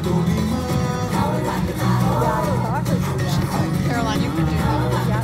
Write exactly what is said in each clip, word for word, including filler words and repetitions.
Caroline, you can do that.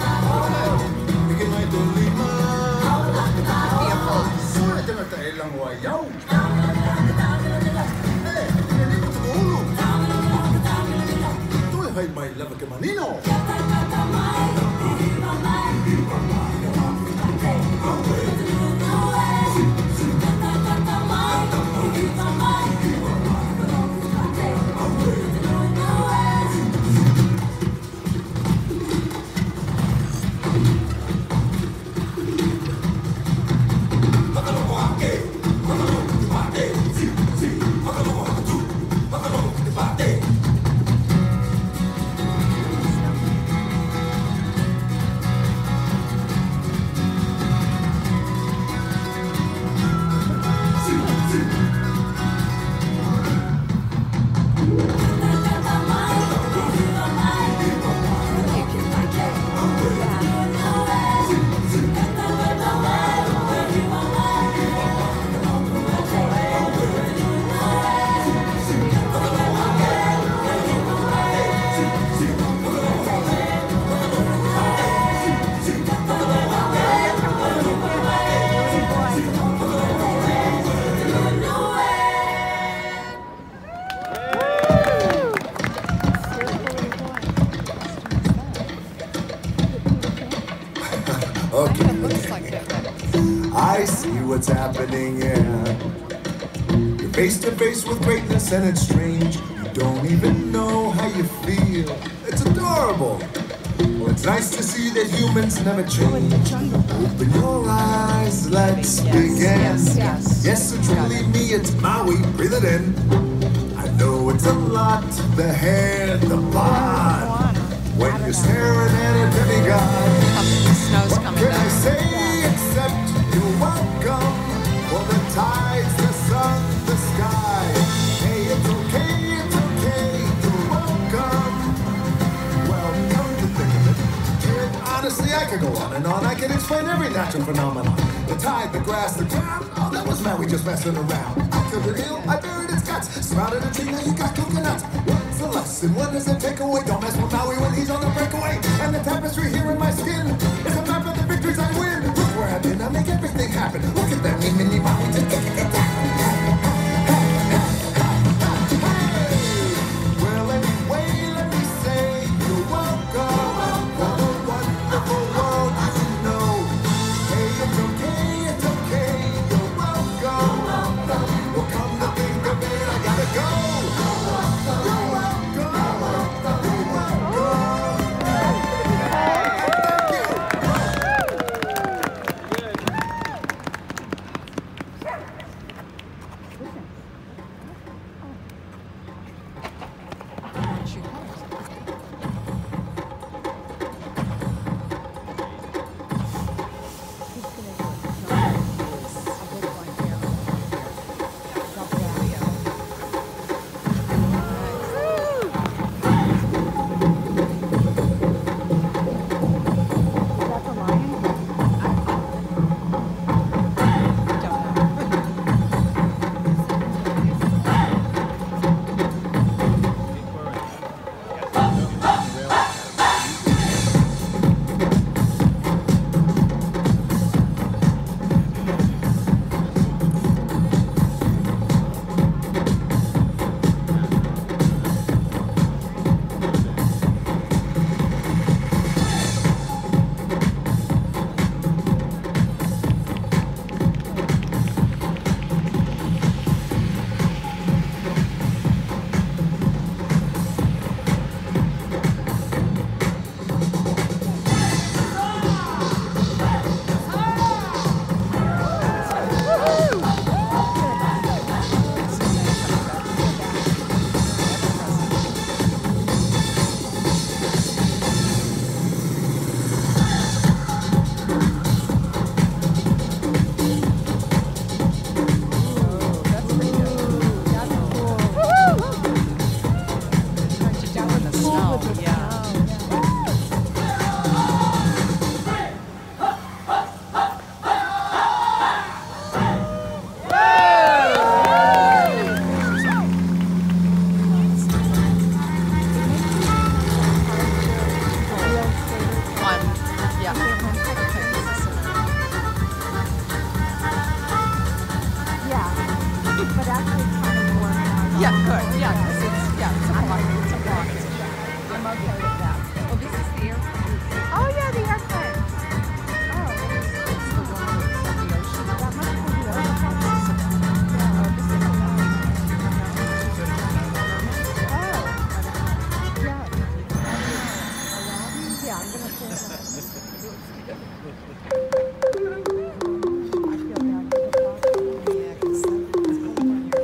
Okay, I see what's happening, yeah. You're face to face with greatness and it's strange. You don't even know how you feel. It's adorable. Well, it's nice to see that humans never change. Open your eyes, let's begin. Yes, yes. Yes, so truly me, it's Maui, breathe it in. I know it's a lot, the hair, the bod. When you're staring at a demigod, The snow's what coming can I down. say except you're welcome? For the tides, the sun, the sky. Hey, it's okay, it's okay, you're welcome. Well, come to think of it, kid, honestly, I could go on and on. I could explain every natural phenomenon. The tide, the grass, the ground. Oh, that was Maui just messing around. I killed an eel, I buried its guts. Sprouted a tree, now you got coconuts. What's the lesson? What does it take away? Don't mess with Maui when he's on the breakaway. And the tapestry here in my skin is a map of the victories I win. Look where I've been, I make everything happen. Look at that, me, mini Maui, just get it down. Well, anyway, let me say you're welcome. What a wonderful world you know. Hey, it's okay, it's okay, you're welcome. Well, come to think of it, I gotta go. You're welcome. You're welcome. Yeah, good. Yeah, because it's, yeah, it's a walk. It's a walk. I'm okay with that. Well, this is the airport. Oh yeah, the airplane. Oh, It's the one from the ocean. that must be the other one. Oh, this is a lot. Oh, yeah. Yeah, I'm gonna say that. Yeah, 'cause that- it's going on your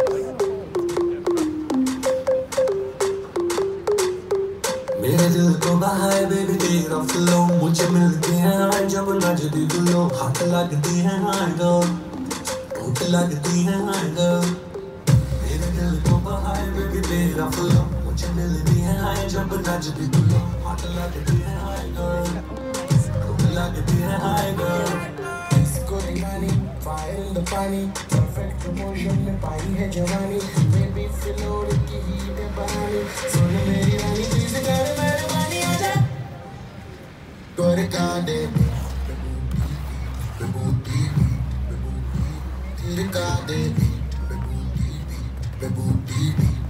मेरे दिल को बहाए baby तेरा flow मुझे मिलते हैं जब नजदी लो हाथ लगती है हाय गर्ल होठ लगती है हाय गर्ल मेरे दिल को बहाए बेबी तेरा फ्लो मुझे मिलती है जब नजदी लो हाथ लगती है हाय गर्ल होठ लगती है हाय गर्ल इसको दीवानी फाइल द पानी परफेक्ट प्रमोशन में पाई है जवानी बेबी फ्लोर की हीट बहानी सुन मेरी रानी प्लीज कर मेरे पानी आजा Gorikade Bebooty Tirikade Bebooty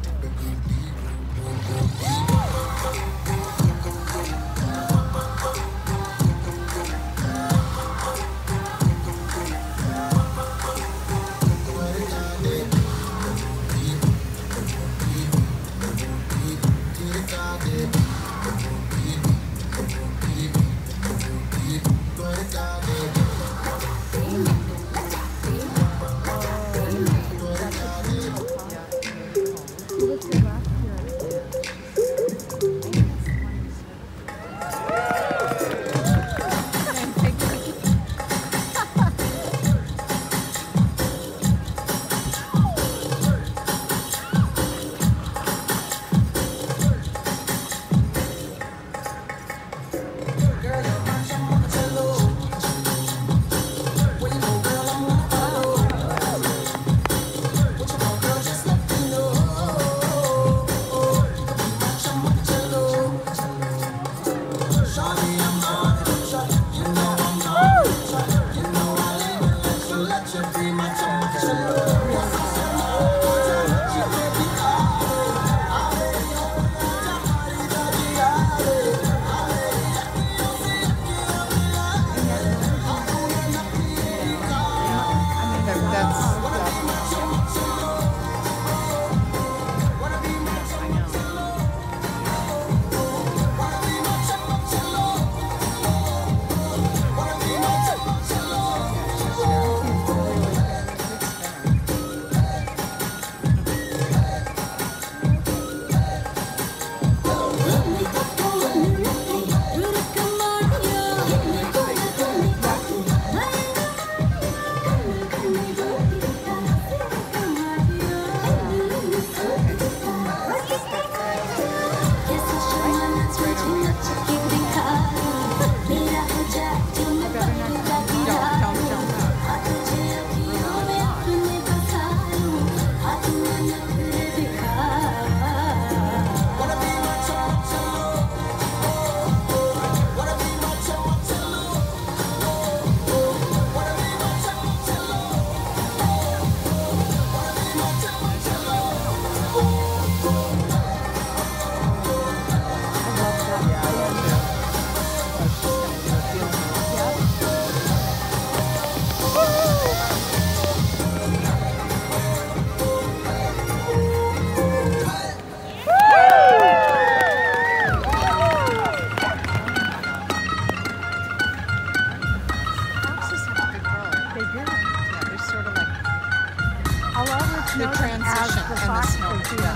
The transition and the snow. Yeah.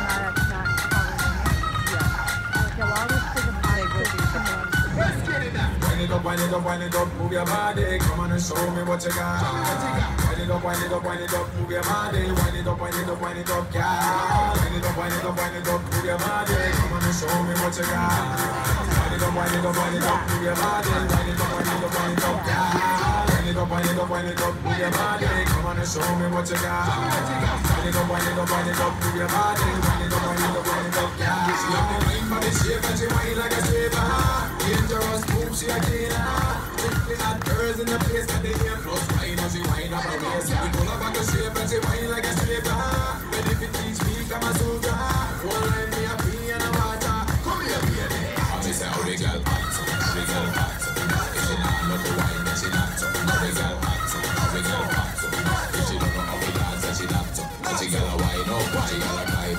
They'll always put them on. They will be the ones. Wind it up, wind it up, wind it up, move your body. Come on and show me what you got. Wind it up, wind it up, wind it up, move your body. Wind it up, wind it up, wind it up, girl. Wind it up, wind it up, wind it up, move your body. Come on and show me what you got. Wind it up, wind it up, wind it up, move your body. Wind it up, wind it up, wind it up, girl. Wind it up, wind it up, wind it up, move your body. Come on and show me what you got. Wind it up, wind it up, wind it up, move your body. Wind it up, wind it up, wind it up, girl. She love the wine for the shape and she wine like a stripper. Dangerous move, she a killer. Tickling hot girls in the place that they hear plus wine as she wine up her waist. We pull up on the shape and she wine like a stripper. Ready to teach me, come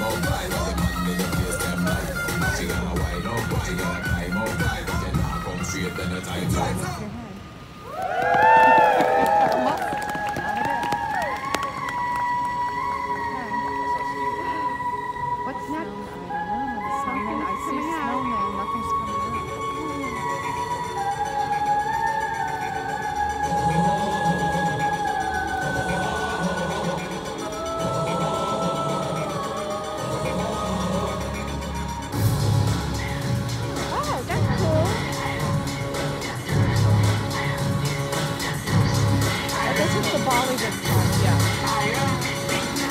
out vibe. The man in the place them life. She gonna wind up, she gonna climb out vibe. Then I come straight, then the time's up. What's next? I don't know. Something I see snowman. Nothing's coming out. Oh, that's cool. Oh, this is the Bollywood song. Yeah.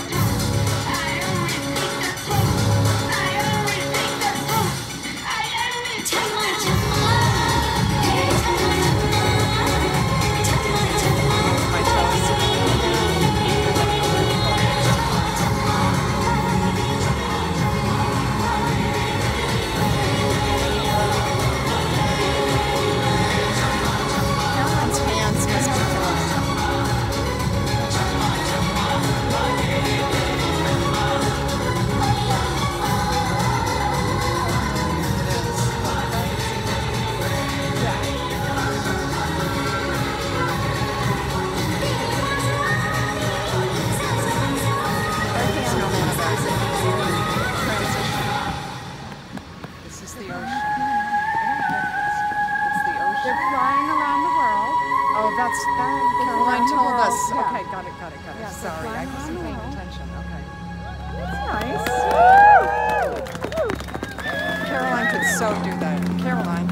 My toes. Caroline's hands must be gone. Snowman effect. Transition. This is the ocean. It's the They're ocean. flying around the world. Oh, that's that. Caroline around the told world, us. yeah. Okay, got it, got it, got it. Yeah, they're Sorry, I flying wasn't around the paying world. attention. Okay. That's nice. Caroline could so do that. Caroline.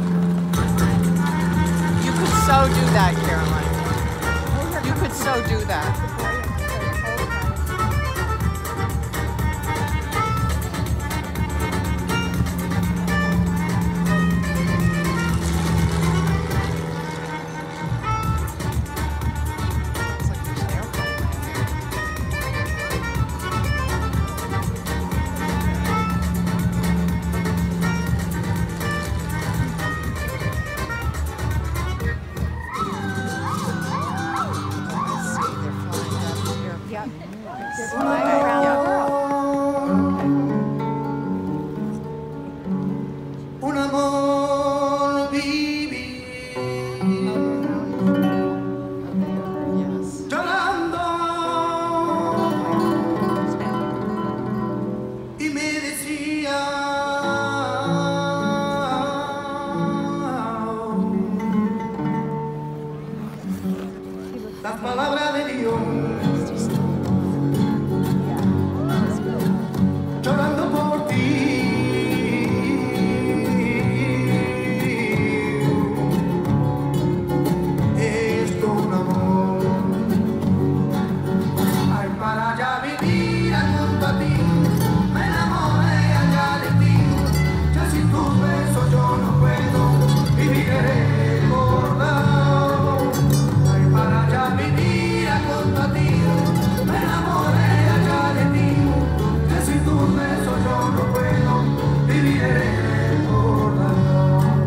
You could so do that, Caroline. You could so do that. It's like there's an airplane landing. I see, they're flying out here. Yep. Nice. They're flying Okay, around yeah. the world. Un amor viví Yes. llorando y me decía las palabras de Dios llorando por ti. Es un amor. Ay, para allá vivir junto a ti, me enamoré allá de ti. Ya sin tus besos yo no puedo vivir recordado. Ay, para allá vivir junto a ti, me enamoré allá de ti. Ya sin tus besos yo no puedo vivir recordado.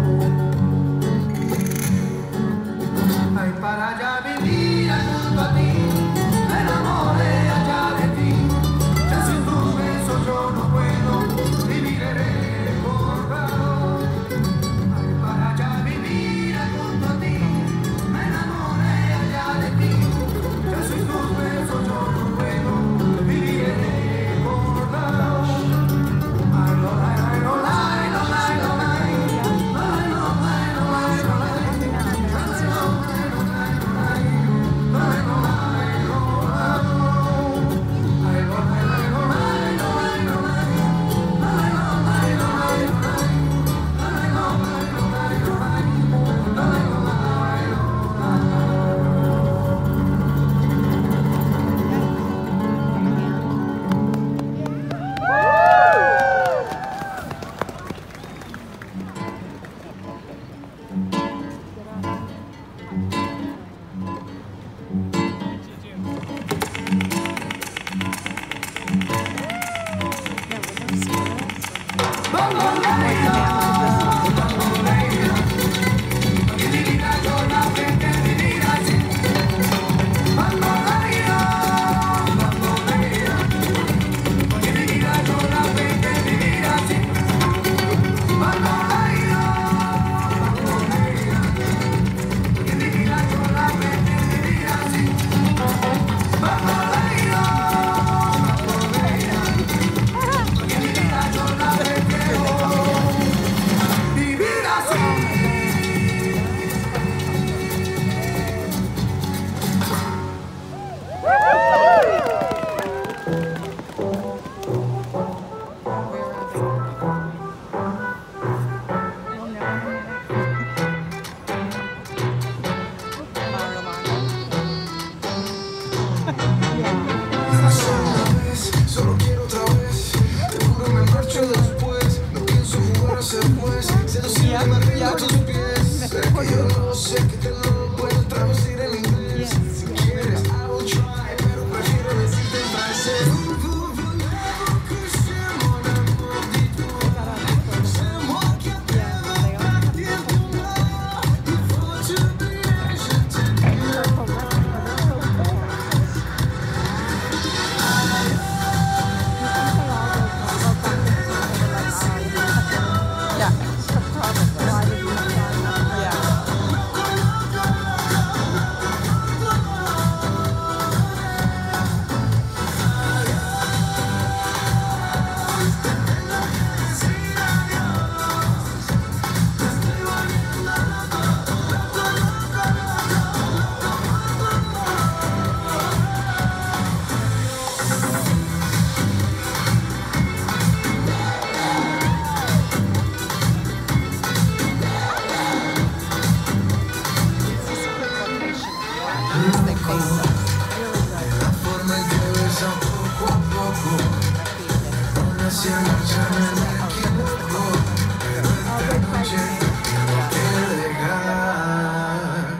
Ay, para allá vivir junto a ti, me enamoré allá de ti. Ya sin tus besos yo no puedo vivir recordado. Ay, para allá vivir junto a ti, me enamoré allá de ti. Ya sin tus besos yo no puedo vivir recordado. Ay, lo, ay, ay, lo, ay, lo, ay, lo, ay. Ay, lo, ay, lo, ay, lo, ay. Bambolea, bambolea, porque mi vida yo hacia la charla que borró, pero esta noche tengo que dejar.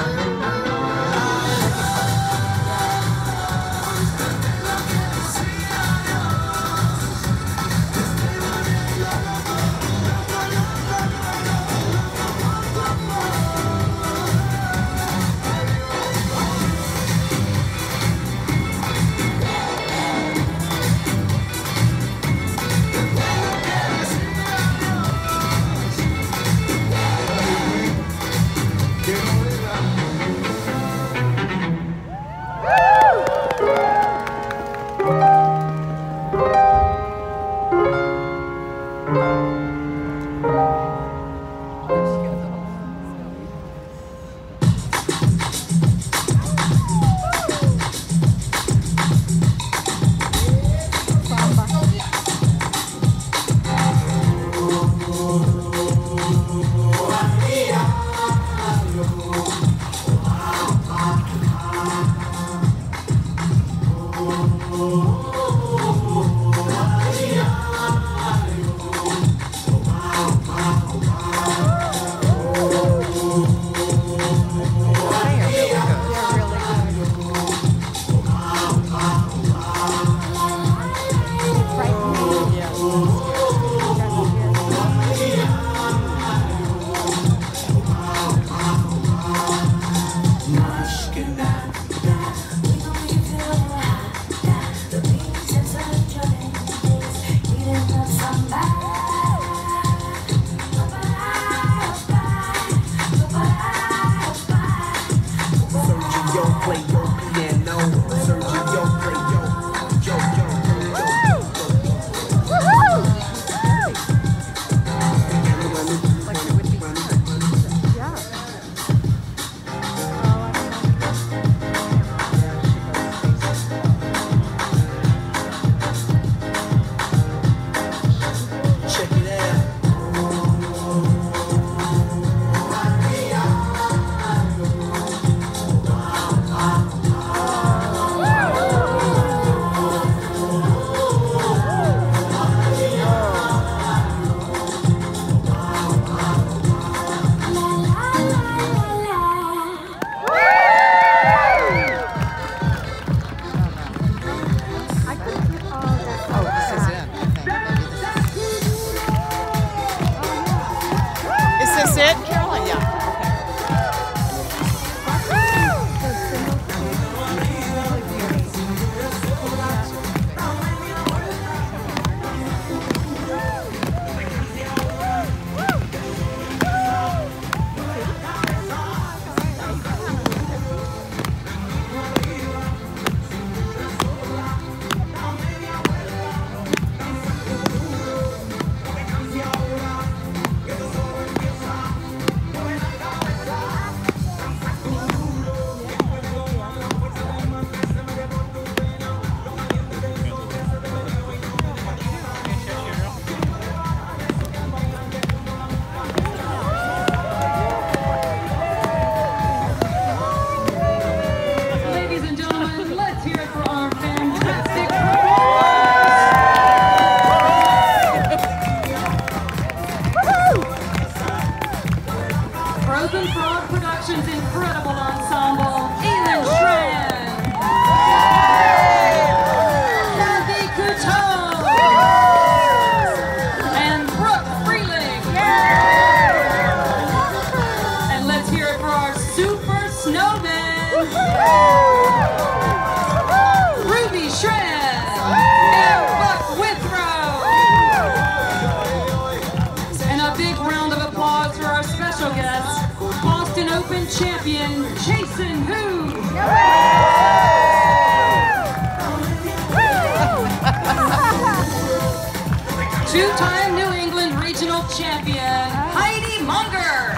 Two-time New England Regional Champion, Heidi Munger.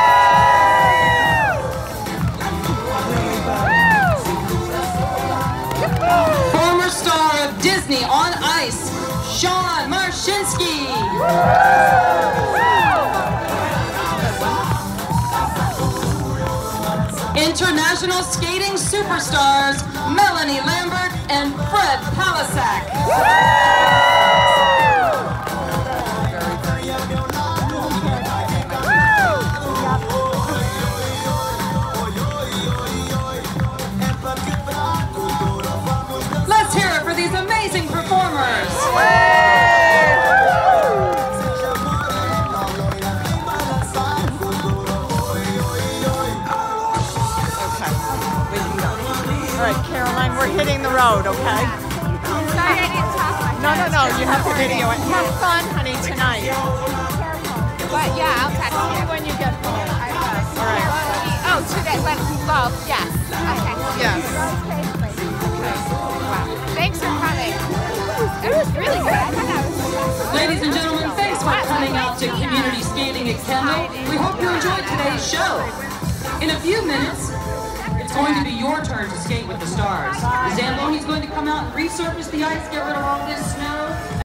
Former star of Disney on Ice, Sean Marshinsky. International skating superstars, Melanie Lambert and Fred Palasak. road, okay? Sorry, I didn't talk much. No, no, no, you have to video it. Have fun, honey, tonight. But yeah, I'll text Only you. when you get home. I will. All right. Oh, today, when, well, yes. Okay. Yes. Wow. Thanks for coming. It was really good. I thought that was so Ladies and gentlemen, thanks for coming out to community skating at Kendall. We hope you enjoyed today's show. In a few minutes, it's going to be your turn to skate with the stars. The Zamboni's going to come out and resurface the ice, get rid of all this snow.